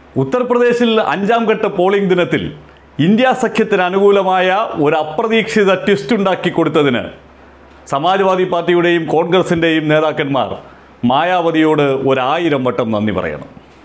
ഉത്തർപ്രദേശിൽ 5ാം ഘട്ട പോളിംഗ് ദിനത്തിൽ ഇന്ത്യ സഖ്യത്തിന് അനുകൂലമായ ഒരു അപ്രതീക്ഷിത ട്വിസ്റ്റ് ഉണ്ടാക്കി കൊടുത്തതിന് സമാജ്വാദി പാർട്ടിയുടെയും കോൺഗ്രസിൻ്റെയും നേതാക്കന്മാർ മായാവതിയോട് 1000 വട്ടം നന്ദി പറയണം.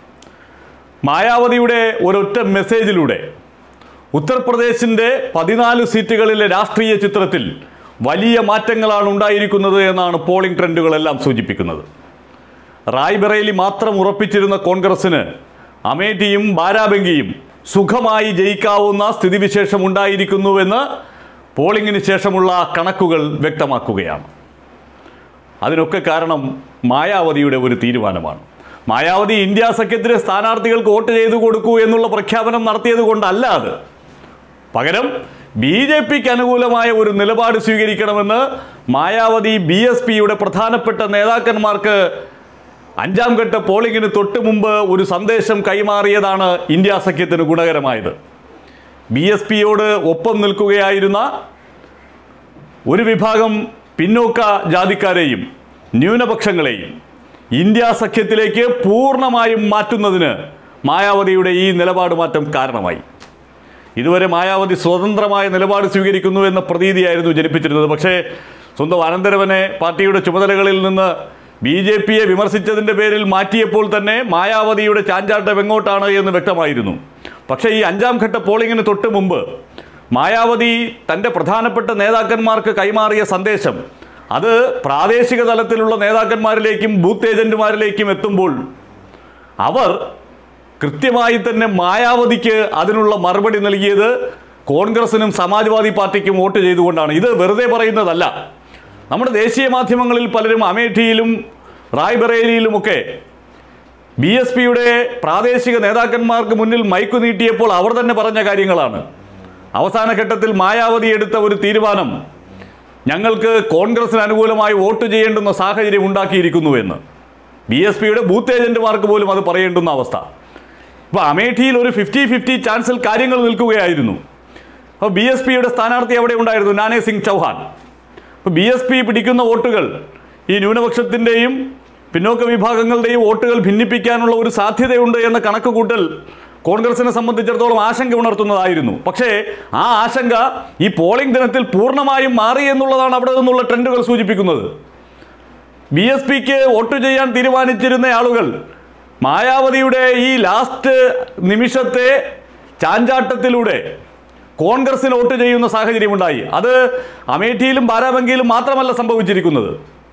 മായാവതിയുടെ ഒരൊറ്റ മെസ്സേജിലൂടെ ഉത്തർപ്രദേശിൻ്റെ 14 സീറ്റുകളിലെ രാഷ്ട്രീയ ചിത്രത്തിൽ വലിയ മാറ്റങ്ങളാണ് ഉണ്ടായിരിക്കുന്നത് എന്നാണ് പോളിംഗ് ട്രെൻഡുകളെല്ലാം സൂചിപ്പിക്കുന്നത്. റായ്ബറേലി മാത്രം ഉറപ്പിച്ചിരുന്ന കോൺഗ്രസിന് അമേഠിയും ബാരാബങ്കിയും സുഖമായി ജയിക്കാവുന്ന സ്ഥിതിവിശേഷം ഉണ്ടായിരിക്കുന്നുവെന്ന് പോളിംഗിന് ശേഷമുള്ള കണക്കുകൾ വ്യക്തമാക്കുകയാണ്. അതിനൊക്കെ കാരണം മായാവതിയുടെ ഒരു തീരുമാനമാണ്. മായാവതി ഇന്ത്യ സഖ്യത്തിലെ സ്ഥാനാർത്ഥികൾക്ക് വോട്ട് ചെയ്തു കൊടുക്കൂ എന്നുള്ള പ്രഖ്യാപനം നടത്തിയത് കൊണ്ടല്ല അത്. പകരം BJPക്ക് അനുകൂലമായ ഒരു നിലപാട് സ്വീകരിക്കണമെന്ന് മായാവതി BSPയുടെ പ്രധാനപ്പെട്ട നേതാക്കന്മാർക്ക് 5ാം ഘട്ട പോളിംഗിന് തൊട്ട് മുമ്പ് ഒരു സന്ദേശം കൈമാറിയതാണ് ഇന്ത്യ സഖ്യത്തിന് ഗുണകരമായത്. BSPയോട് ഒപ്പം നിൽക്കുകയായിരുന്ന ഒരു വിഭാഗം പിന്നോക്ക ജാതിക്കാരെയും ന്യൂനപക്ഷങ്ങളെയും ഇന്ത്യ സഖ്യത്തിലേക്ക് പൂർണ്ണമായും മാറ്റുന്നതിന് മായാവതിയുടെ ഈ നിലപാട് മാറ്റം കാരണമായി. ഇതുവരെ മായാവതി സ്വതന്ത്രമായ നിലപാട് സ്വീകരിക്കുന്നു എന്ന പ്രതീതിയായിരുന്നു ജനിപ്പിച്ചിരുന്നത്. പക്ഷേ സ്വന്തം അനന്തരവനെ പാർട്ടിയുടെ ചുമതലകളിൽ നിന്ന് BJPയെ വിമർശിച്ചതിൻ്റെ പേരിൽ മാറ്റിയപ്പോൾ തന്നെ മായാവതിയുടെ ചാഞ്ചാട്ടം എങ്ങോട്ടാണ് എന്ന് വ്യക്തമായിരുന്നു. പക്ഷേ ഈ 5ാം ഘട്ട പോളിംഗിന് തൊട്ട് മുമ്പ് മായാവതി തൻ്റെ പ്രധാനപ്പെട്ട നേതാക്കന്മാർക്ക് കൈമാറിയ സന്ദേശം അത് പ്രാദേശിക തലത്തിലുള്ള നേതാക്കന്മാരിലേക്കും ബൂത്ത് ഏജന്റുമാരിലേക്കും എത്തുമ്പോൾ അവർ കൃത്യമായി തന്നെ മായാവതിക്ക് അതിനുള്ള മറുപടി നൽകിയത് കോൺഗ്രസിനും സമാജ്വാദി പാർട്ടിക്കും വോട്ട് ചെയ്തുകൊണ്ടാണ്. ഇത് വെറുതെ പറയുന്നതല്ല. നമ്മുടെ ദേശീയ മാധ്യമങ്ങളിൽ പലരും അമേഠിയിലും റായ്ബറേലിയിലുമൊക്കെ BSPയുടെ പ്രാദേശിക നേതാക്കന്മാർക്ക് മുന്നിൽ മൈക്ക് നീട്ടിയപ്പോൾ അവർ തന്നെ പറഞ്ഞ കാര്യങ്ങളാണ്. അവസാന ഘട്ടത്തിൽ മായാവതി എടുത്ത ഒരു തീരുമാനം ഞങ്ങൾക്ക് കോൺഗ്രസിന് അനുകൂലമായി വോട്ട് ചെയ്യേണ്ടുന്ന സാഹചര്യം ഉണ്ടാക്കിയിരിക്കുന്നുവെന്ന് BSPയുടെ ബൂത്ത് ഏജന്റുമാർക്ക് പോലും അത് പറയേണ്ടുന്ന അവസ്ഥ. ഇപ്പോൾ അമേഠിയിൽ ഒരു 50-50 ചാൻസിൽ കാര്യങ്ങൾ നിൽക്കുകയായിരുന്നു. അപ്പോൾ BSPയുടെ സ്ഥാനാർത്ഥി അവിടെ ഉണ്ടായിരുന്നു, നാനേ സിംഗ് ചൗഹാൻ. അപ്പോൾ BSP പിടിക്കുന്ന വോട്ടുകൾ ഈ ന്യൂനപക്ഷത്തിൻ്റെയും പിന്നോക്ക വിഭാഗങ്ങളുടെയും വോട്ടുകൾ ഭിന്നിപ്പിക്കാനുള്ള ഒരു സാധ്യതയുണ്ട് എന്ന കണക്കുകൂട്ടൽ കോൺഗ്രസിനെ സംബന്ധിച്ചിടത്തോളം ആശങ്ക ഉണർത്തുന്നതായിരുന്നു. പക്ഷേ ആ ആശങ്ക ഈ പോളിംഗ് ദിനത്തിൽ പൂർണ്ണമായും മാറി എന്നുള്ളതാണ് അവിടെ നിന്നുള്ള ട്രെൻഡുകൾ സൂചിപ്പിക്കുന്നത്. BSPക്ക് വോട്ട് ചെയ്യാൻ തീരുമാനിച്ചിരുന്ന ആളുകൾ മായാവതിയുടെ ഈ ലാസ്റ്റ് നിമിഷത്തെ ചാഞ്ചാട്ടത്തിലൂടെ കോൺഗ്രസിന് വോട്ട് ചെയ്യുന്ന സാഹചര്യമുണ്ടായി. അത് അമേഠിയിലും ബാരാബങ്കിയിലും മാത്രമല്ല സംഭവിച്ചിരിക്കുന്നത്.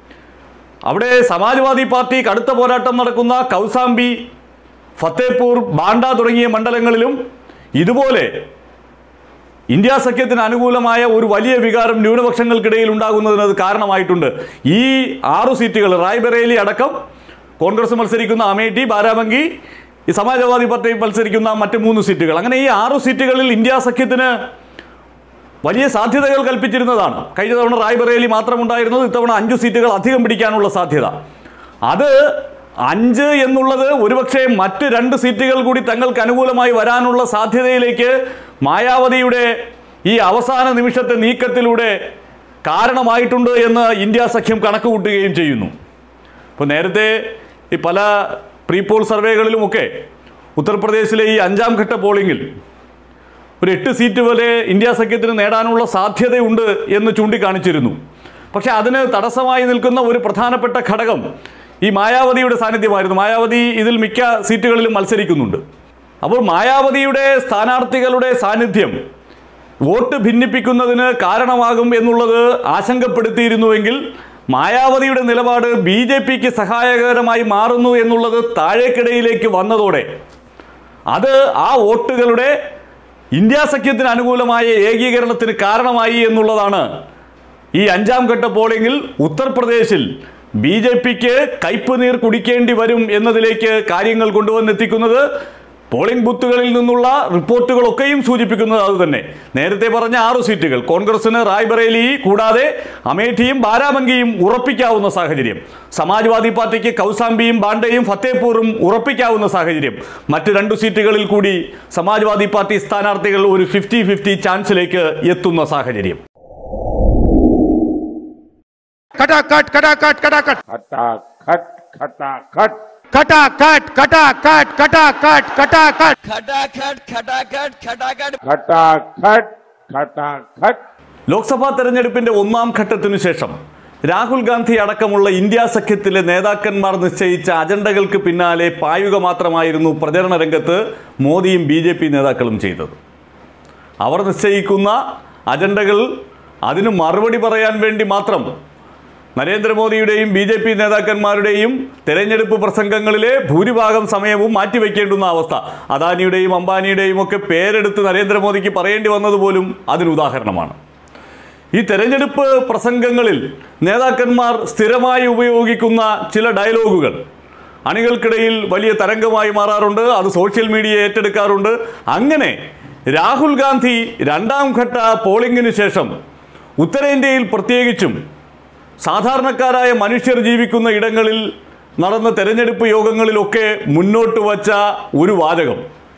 അവിടെ സമാജ്വാദി പാർട്ടി കടുത്ത പോരാട്ടം നടക്കുന്ന കൗസാംബി, ഫത്തേപൂർ, ബാണ്ട തുടങ്ങിയ മണ്ഡലങ്ങളിലും ഇതുപോലെ ഇന്ത്യ സഖ്യത്തിന് അനുകൂലമായ ഒരു വലിയ വികാരം ന്യൂനപക്ഷങ്ങൾക്കിടയിൽ ഉണ്ടാകുന്നതിന് അത് കാരണമായിട്ടുണ്ട്. ഈ 6 സീറ്റുകൾ റായ്ബറേലി അടക്കം കോൺഗ്രസ് മത്സരിക്കുന്ന അമേഠി, ബാരാബങ്കി, ഈ സമാജ്വാദി പാർട്ടി മത്സരിക്കുന്ന മറ്റ് 3 സീറ്റുകൾ, അങ്ങനെ ഈ 6 സീറ്റുകളിൽ ഇന്ത്യ സഖ്യത്തിന് വലിയ സാധ്യതകൾ കൽപ്പിച്ചിരുന്നതാണ്. കഴിഞ്ഞ തവണ റായ്ബറേലി മാത്രമുണ്ടായിരുന്നത് ഇത്തവണ 5 സീറ്റുകൾ അധികം പിടിക്കാനുള്ള സാധ്യത. അത് 5 എന്നുള്ളത് ഒരുപക്ഷെ മറ്റ് 2 സീറ്റുകൾ കൂടി തങ്ങൾക്ക് അനുകൂലമായി വരാനുള്ള സാധ്യതയിലേക്ക് മായാവതിയുടെ ഈ അവസാന നിമിഷത്തെ നീക്കത്തിലൂടെ കാരണമായിട്ടുണ്ട് എന്ന് ഇന്ത്യ സഖ്യം കണക്ക് കൂട്ടുകയും ചെയ്യുന്നു. ഇപ്പോൾ നേരത്തെ ഈ പല പ്രീ പോൾ സർവേകളിലുമൊക്കെ ഉത്തർപ്രദേശിലെ ഈ 5ാം ഘട്ട പോളിംഗിൽ ഒരു 8 സീറ്റ് വരെ ഇന്ത്യ സഖ്യത്തിന് നേടാനുള്ള സാധ്യതയുണ്ട് എന്ന് ചൂണ്ടിക്കാണിച്ചിരുന്നു. പക്ഷേ അതിന് തടസ്സമായി നിൽക്കുന്ന ഒരു പ്രധാനപ്പെട്ട ഘടകം ഈ മായാവതിയുടെ സാന്നിധ്യമായിരുന്നു. മായാവതി ഇതിൽ മിക്ക സീറ്റുകളിലും മത്സരിക്കുന്നുണ്ട്. അപ്പോൾ മായാവതിയുടെ സ്ഥാനാർത്ഥികളുടെ സാന്നിധ്യം വോട്ട് ഭിന്നിപ്പിക്കുന്നതിന് കാരണമാകും എന്നുള്ളത് ആശങ്കപ്പെടുത്തിയിരുന്നുവെങ്കിൽ മായാവതിയുടെ നിലപാട് BJPക്ക് സഹായകരമായി മാറുന്നു എന്നുള്ളത് താഴേക്കിടയിലേക്ക് വന്നതോടെ അത് ആ വോട്ടുകളുടെ ഇന്ത്യ സഖ്യത്തിന് അനുകൂലമായ ഏകീകരണത്തിന് കാരണമായി എന്നുള്ളതാണ് ഈ 5ാം ഘട്ട പോളിംഗിൽ ഉത്തർപ്രദേശിൽ BJPക്ക് കയ്പുനീർ കുടിക്കേണ്ടി വരും എന്നതിലേക്ക് കാര്യങ്ങൾ കൊണ്ടുവന്നെത്തിക്കുന്നത്. പോളിംഗ് ബൂത്തുകളിൽ നിന്നുള്ള റിപ്പോർട്ടുകളൊക്കെയും സൂചിപ്പിക്കുന്നത് അതുതന്നെ. നേരത്തെ പറഞ്ഞ 6 സീറ്റുകൾ കോൺഗ്രസിന് റായ്ബറേലി കൂടാതെ അമേഠിയും ബാരാബങ്കിയും ഉറപ്പിക്കാവുന്ന സാഹചര്യം, സമാജ്വാദി പാർട്ടിക്ക് കൗസാംബിയും ബാണ്ടയും ഫത്തേപൂറും ഉറപ്പിക്കാവുന്ന സാഹചര്യം, മറ്റ് 2 സീറ്റുകളിൽ കൂടി സമാജ്വാദി പാർട്ടി സ്ഥാനാർത്ഥികൾ ഒരു 50-50 ചാൻസിലേക്ക് എത്തുന്ന സാഹചര്യം. खटाखट खटाखट खटाखट खटाखट खटाखट खटाखट खटाखट खटाखट खटाखट खटाखट खटाखट खटाखट खटाखट खटाखट ലോക്സഭാ തെരഞ്ഞെടുപ്പിന്റെ ഒന്നാം ഘട്ടത്തിനു ശേഷം രാഹുൽ ഗാന്ധി അടക്കമുള്ള ഇന്ത്യ സഖ്യത്തിലെ നേതാക്കന്മാർ നിശ്ചയിച്ച അജണ്ടകൾക്ക് പിന്നാലെ പായുക മാത്രമായിരുന്നു പ്രചരണ രംഗത്ത് മോദിയും BJP നേതാക്കളും ചെയ്തത്. അവർ നിശ്ചയിക്കുന്ന അജണ്ടകൾ അതിന് മറുപടി പറയാൻ വേണ്ടി മാത്രം നരേന്ദ്രമോദിയുടെയും BJP നേതാക്കന്മാരുടെയും തെരഞ്ഞെടുപ്പ് പ്രസംഗങ്ങളിലെ ഭൂരിഭാഗം സമയവും മാറ്റിവെക്കേണ്ടുന്ന അവസ്ഥ, അദാനിയുടെയും അംബാനിയുടെയും ഒക്കെ പേരെടുത്ത് നരേന്ദ്രമോദിക്ക് പറയേണ്ടി വന്നതുപോലും അതിന് ഉദാഹരണമാണ്. ഈ തെരഞ്ഞെടുപ്പ് പ്രസംഗങ്ങളിൽ നേതാക്കന്മാർ സ്ഥിരമായി ഉപയോഗിക്കുന്ന ചില ഡയലോഗുകൾ അണികൾക്കിടയിൽ വലിയ തരംഗമായി മാറാറുണ്ട്. അത് സോഷ്യൽ മീഡിയ ഏറ്റെടുക്കാറുണ്ട്. അങ്ങനെ രാഹുൽ ഗാന്ധി രണ്ടാം ഘട്ട പോളിംഗിന് ശേഷം ഉത്തരേന്ത്യയിൽ പ്രത്യേകിച്ചും സാധാരണക്കാരായ മനുഷ്യർ ജീവിക്കുന്ന ഇടങ്ങളിൽ നടന്ന തെരഞ്ഞെടുപ്പ് യോഗങ്ങളിലൊക്കെ മുന്നോട്ട് വച്ച ഒരു വാചകം,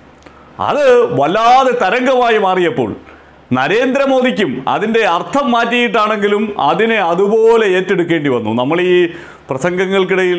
അത് വല്ലാതെ തരംഗമായി മാറിയപ്പോൾ നരേന്ദ്രമോദിക്കും അതിൻ്റെ അർത്ഥം മാറ്റിയിട്ടാണെങ്കിലും അതിനെ അതുപോലെ ഏറ്റെടുക്കേണ്ടി വന്നു. നമ്മൾ ഈ പ്രസംഗങ്ങൾക്കിടയിൽ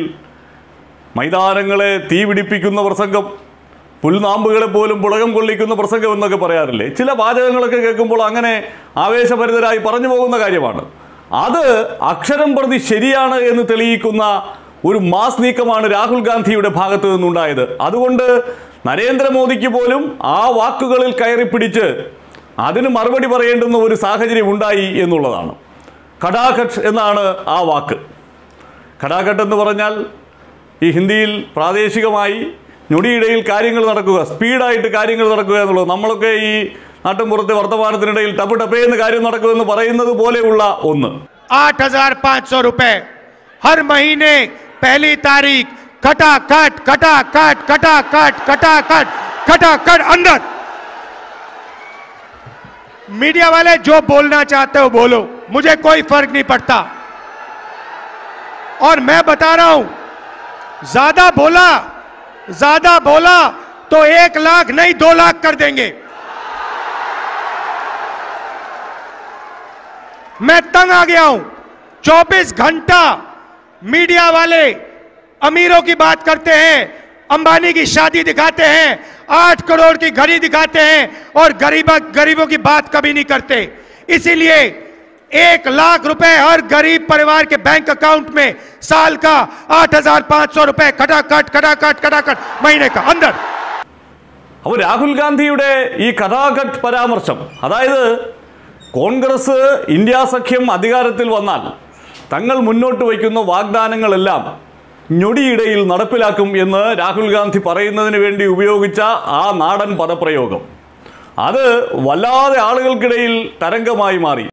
മൈതാനങ്ങളെ തീ പിടിപ്പിക്കുന്ന പ്രസംഗം, പുൽനാമ്പുകളെ പോലും പുളകം കൊള്ളിക്കുന്ന പ്രസംഗം എന്നൊക്കെ പറയാറില്ലേ? ചില വാചകങ്ങളൊക്കെ കേൾക്കുമ്പോൾ അങ്ങനെ ആവേശഭരിതരായി പറഞ്ഞു പോകുന്ന കാര്യമാണ്. അത് അക്ഷരം പ്രതി ശരിയാണ് എന്ന് തെളിയിക്കുന്ന ഒരു മാസ് നീക്കമാണ് രാഹുൽ ഗാന്ധിയുടെ ഭാഗത്തു നിന്നുണ്ടായത്. അതുകൊണ്ട് നരേന്ദ്രമോദിക്ക് പോലും ആ വാക്കുകളിൽ കയറി പിടിച്ച് അതിന് മറുപടി പറയേണ്ടുന്ന ഒരു സാഹചര്യം ഉണ്ടായി എന്നുള്ളതാണ്. ഖടാഖട്ട് എന്നാണ് ആ വാക്ക്. ഖടാഖട്ട് എന്ന് പറഞ്ഞാൽ ഈ ഹിന്ദിയിൽ പ്രാദേശികമായി ഞൊടിയിടയിൽ കാര്യങ്ങൾ നടക്കുക, സ്പീഡായിട്ട് കാര്യങ്ങൾ നടക്കുക എന്നുള്ളത്. നമ്മളൊക്കെ ഈ നാട്ടിൻപുറത്തെ വർത്തമാനത്തിനിടയിൽ ടപ്പ് ടപ്പേ എന്ന് കാര്യം നടക്കുമെന്ന് പറയുന്നത് പോലെയുള്ള ഒന്ന്. 8,500 रुपए हर महीने पहली तारीख खटाखट खटाखट खटाखट खटाखट खटाखट अंदर। मीडिया वाले जो बोलना चाहते हो बोलो, मुझे कोई फर्क नहीं पड़ता। और मैं बता रहा हूं, ज्यादा बोला तो 1 लाख नहीं 2 लाख कर देंगे। मैं तंग आ गया हूं। 24 घंटा मीडिया वाले अमीरों की बात करते हैं, अंबानी की शादी दिखाते हैं, 8 करोड़ की घड़ी दिखाते हैं और गरीबों की बात कभी नहीं करते। इसीलिए 1 लाख रुपए हर गरीब परिवार के बैंक अकाउंट में साल का 8,500 रुपए खटाखट खटाखट खटाखट महीने का अंदर। അപ്പോൾ രാഹുൽ ഗാന്ധിയുടെ ഈ ഖടാഖട്ട് പരാമർശം, അതായത് കോൺഗ്രസ് ഇന്ത്യ സഖ്യം അധികാരത്തിൽ വന്നാൽ തങ്ങൾ മുന്നോട്ട് വയ്ക്കുന്ന വാഗ്ദാനങ്ങളെല്ലാം ഞൊടിയിടയിൽ നടപ്പിലാക്കും എന്ന് രാഹുൽ ഗാന്ധി പറയുന്നതിന് വേണ്ടി ഉപയോഗിച്ച ആ നാടൻ പദപ്രയോഗം, അത് വല്ലാതെ ആളുകൾക്കിടയിൽ തരംഗമായി മാറി.